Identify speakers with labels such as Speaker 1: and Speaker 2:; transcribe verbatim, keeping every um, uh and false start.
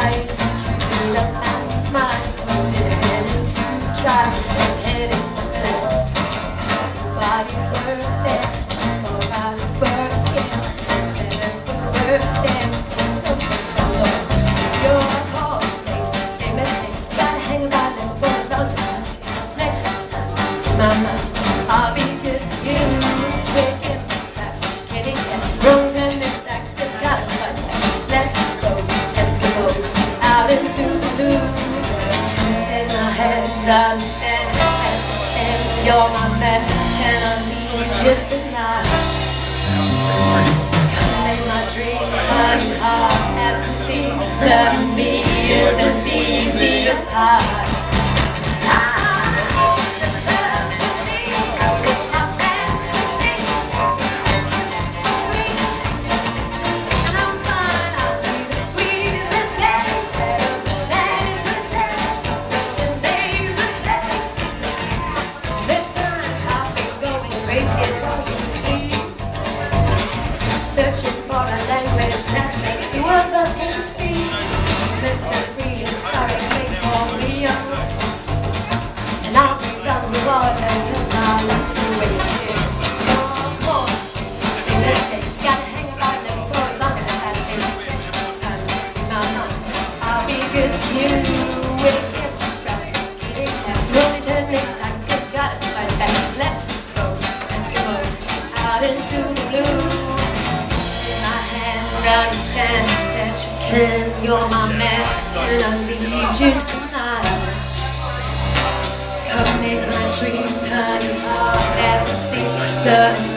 Speaker 1: night. Made up my mind, heading to try, heading for home. Bodies were there, or bodies were here, letters were there. Your call, a mistake, gotta hang about never for as long as I next time, mama, I'll be good to you. Wicked, that's kidding, yes, wrong turn this act, just gotta fight back. Let's go, let's go out into the blue. In my head, understand that and you're my man, and I need you tonight. Come make my dreams honey hard as the sea. Loving me is as easy as pie. Searching for a language that makes two of us can speak. Mister Really sorry, make for me young. And I'll be down the water cause I like the way you feel. Come on, listen, gotta hang about them for as long as I take time. Mama, I'll be good to you. With a gift, got to get it. That's really turning sides, just gotta fight back. Let's go, let's go out into the blue. Understand that you can, you're my man, and I need you tonight. Come make my dreams honey hard as a sea.